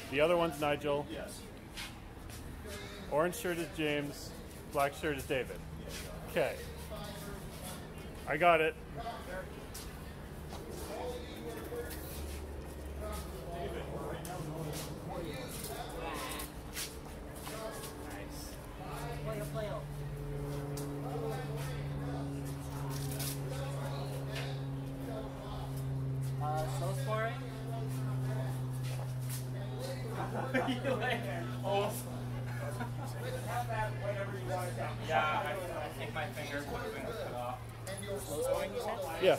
The other one's Nigel. Yes. Orange shirt is James. Black shirt is David. Okay. I got it. Slow scoring? Yeah, I think my fingers would have been cut off. Slow scoring, you said? Yeah.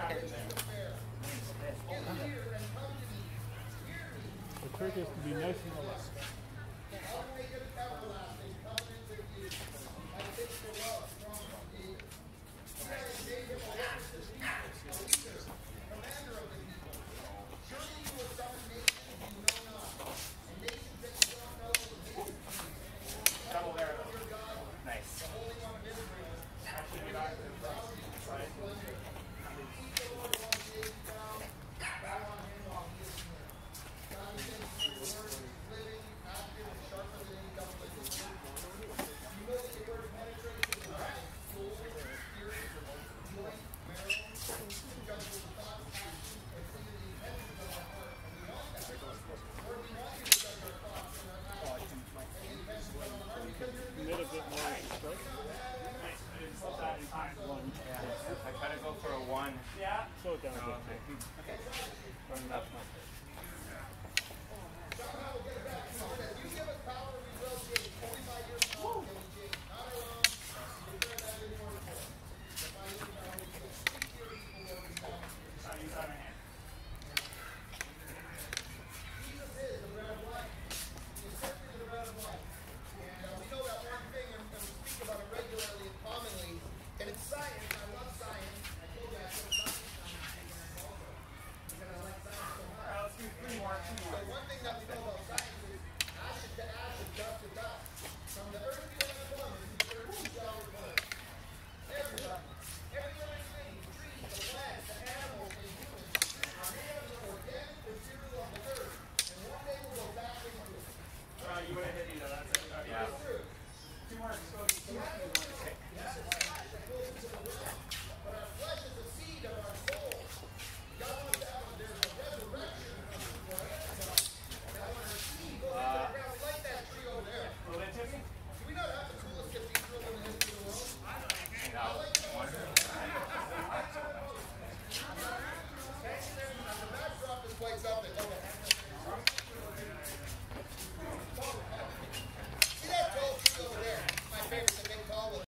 The trick is to be nice and relaxed. Nice. Mid a bit more stroke. I try to go for a 1. Yeah. Slow it down a bit. Okay. Or not much. And it's science. I love science. I told you I told science because I like science so much. Let's do 3 more. So one thing that we know about science is acid to acid, dust to dust. From the earth to the earth, the earth to shall return. Everybody, every living thing, the trees, the plants, the animals, and humans are made of the organic material of the earth. And one day we'll go back into it. You would have hit me though, that's it. Yeah. 2 more. But our flesh is the seed of our soul. God wants to have there's a resurrection for everybody. That when our seed goes into the ground, we like that tree over there. Will they tip me? Do we not have the coolest cathedral in the history of the world? I like the backdrop is quite something. Okay.